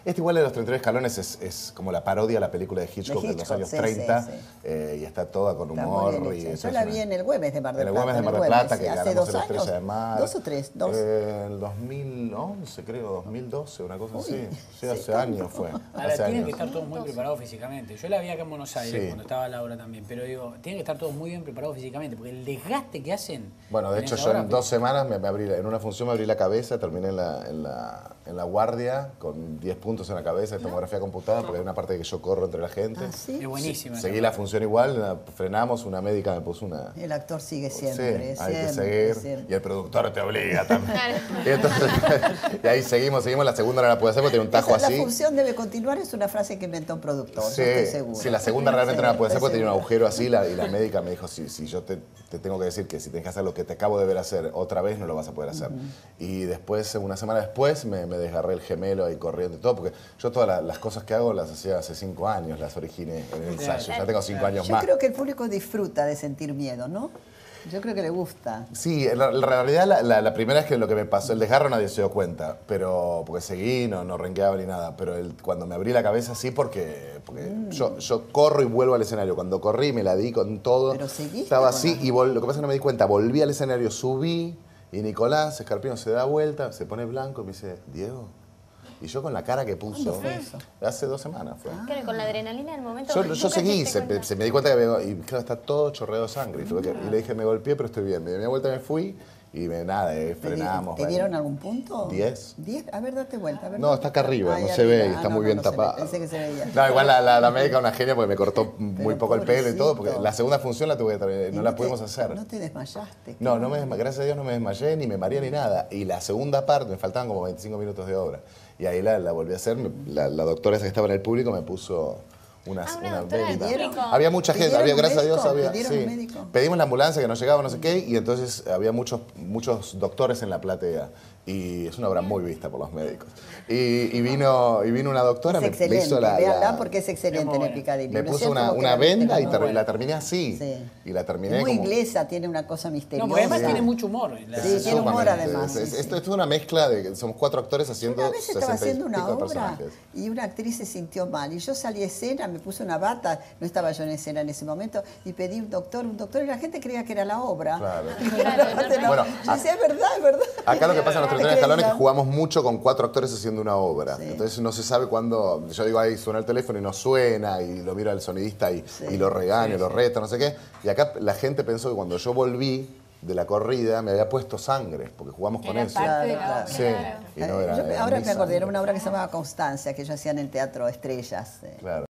Este igual de los 33 escalones es como la parodia a la película de Hitchcock de los años 30 y está toda con humor. Yo la vi en el Güemes de Mar del Plata. En el Güemes de Mar del Plata, que hace ganamos 2 el años. Estrella de Mar. ¿2 o 3? El 2011, creo, 2012, una cosa así. Sí, hace años fue. Ahora, tienen que estar todos muy preparados físicamente. Yo la vi acá en Buenos Aires cuando estaba Laura también, pero digo, tienen que estar todos muy bien preparados físicamente, porque el desgaste que hacen... Bueno, de hecho yo en 2 semanas en una función me abrí la cabeza, terminé en la guardia con 10 puntos en la cabeza, tomografía computada, porque hay una parte que yo corro entre la gente. ¿Sí? Es buenísima. Seguí la función igual, frenamos, una médica me puso una... El actor sigue siempre. Sí, hay que seguir. Y el productor te obliga también. Y, entonces, y ahí seguimos, la segunda no la pude hacer porque tenía un tajo así. La función debe continuar, es una frase que inventó un productor, yo estoy seguro. Sí, la segunda realmente no la pude hacer porque tenía un agujero así y la médica me dijo, si yo te tengo que decir que si tienes que hacer lo que te acabo de ver hacer otra vez, no lo vas a poder hacer. Y después, una semana después, me desgarré el gemelo ahí corriendo y todo, porque yo todas las cosas que hago las hacía hace 5 años, las originé en el ensayo. Ya tengo 5 años más. Yo creo que el público disfruta de sentir miedo, ¿no? Yo creo que le gusta. Sí, en realidad la primera es que lo que me pasó, el desgarro nadie se dio cuenta, pero porque seguí, no renqueaba ni nada, pero cuando me abrí la cabeza sí porque yo corro y vuelvo al escenario. Cuando corrí me la di con todo, pero estaba así y lo que pasa es que no me di cuenta, volví al escenario, subí y Nicolás Escarpino se da vuelta, se pone blanco y me dice, Diego. Y yo con la cara que puso, ¿Cuándo fue eso? Hace 2 semanas fue. Claro, con la adrenalina del momento. Yo seguí, se me di cuenta que y claro, está todo chorreado de sangre. Y le dije, me golpeé, pero estoy bien. Me di una vuelta, me fui y frenamos. ¿Te dieron algún punto? 10. ¿10? A ver, date vuelta. A ver, No, está acá arriba, no ahí se ve, arriba. está muy bien tapado. Pensé que se veía. No, igual la médica una genia porque me cortó muy poco el pelo y todo, porque la segunda función la tuve que terminar, no la pudimos hacer. ¿No te desmayaste? No, gracias a Dios no me desmayé, ni me mareé, ni nada. Y la segunda parte, me faltaban como 25 minutos de obra. Y ahí la volví a hacer, la doctora esa que estaba en el público me puso una venda. Había mucha gente, gracias a Dios había. Sí. Pedimos la ambulancia que no llegaba, no sé qué, y entonces había muchos doctores en la platea. Y es una obra muy vista por los médicos. Y vino una doctora, me hizo véanla porque es excelente en el Picadilly. Me puso una venda y la terminé así. Sí. Y la terminé es muy inglesa, tiene una cosa misteriosa. No, porque además tiene mucho humor. Sí, tiene humor además. Esto es una mezcla de, somos 4 actores haciendo 60 Una vez estaba haciendo una obra personajes. Y una actriz se sintió mal. Y yo salí a escena, me puse una bata, no estaba yo en escena en ese momento, y pedí un doctor, y la gente creía que era la obra. Claro. Bueno, yo decía, es verdad. Acá lo que pasa en los 33 escalones es que jugamos mucho con 4 actores haciendo una obra. Sí. Entonces no se sabe cuándo. Yo digo, ahí suena el teléfono y no suena, y lo miro al sonidista y lo regaño, lo reta, no sé qué. Y acá la gente pensó que cuando yo volví de la corrida me había puesto sangre, porque jugamos con eso. Claro. Sí. Y no era, ahora me acordé, era una obra que se llamaba Constancia, que yo hacía en el Teatro Estrellas. Claro.